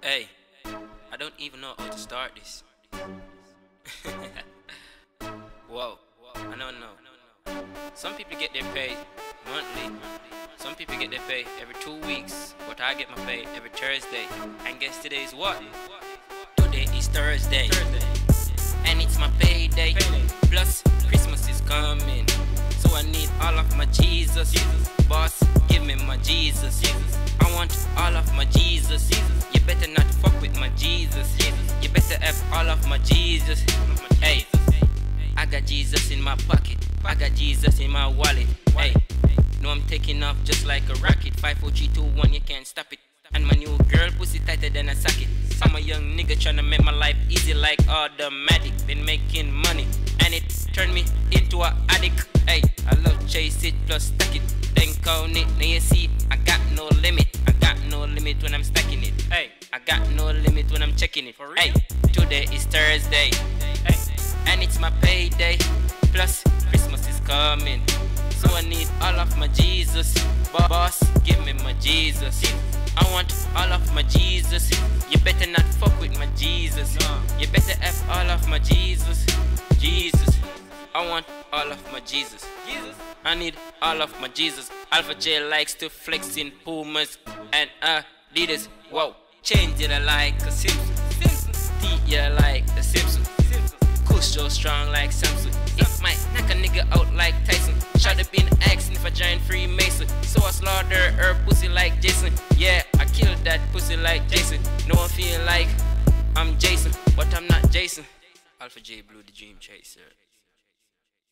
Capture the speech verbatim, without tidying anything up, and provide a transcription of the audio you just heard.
Hey, I don't even know how to start this. Whoa, I don't know. Some people get their pay monthly. Some people get their pay every two weeks. But I get my pay every Thursday. And guess today's what? Today is Thursday. And it's my payday. Plus, Christmas is coming. So I need all of my Jesus. Boss, give me my Jesus. I want all of my Jesus. You better not fuck with my Jesus. You better have all of my Jesus. Hey, I got Jesus in my pocket. I got Jesus in my wallet. Hey, no, I'm taking off just like a rocket. Five, four, three, two, one, you can't stop it. And my new girl pussy tighter than a socket. I'm a young nigga tryna make my life easy like automatic. Been making money and it turned me into a addict. Hey, I love chase it plus stack it. Then count it, now you see I got no limit. I got no limit when I'm stacking it. Hey, I got no limit when I'm checking it. Hey, today is Thursday. Hey, and it's my payday. Plus Christmas is coming. So I need all of my Jesus. Boss, give me my Jesus. I want all of my Jesus. You better not fuck with my Jesus. You better have all of my Jesus. Jesus, I want all of my Jesus. I need all of my Jesus. Alpha J likes to flex in Pumas and Adidas. Whoa, change it I like a Simpson. T yeah like a Simpson. Kush so strong like Samson. It might knock a nigga out like Tyson. Should have been asking if I joined Freemason. So I slaughter her pussy like Jason. Yeah, I killed that pussy like Jason. No one feel like I'm Jason, but I'm not Jason. Alpha J Blue, the dream chaser.